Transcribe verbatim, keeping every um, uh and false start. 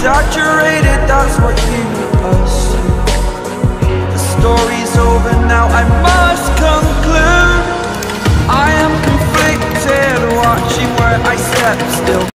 exaggerated, that's what you assume. The story's over now, I must conclude. I am conflicted, watching where I step still.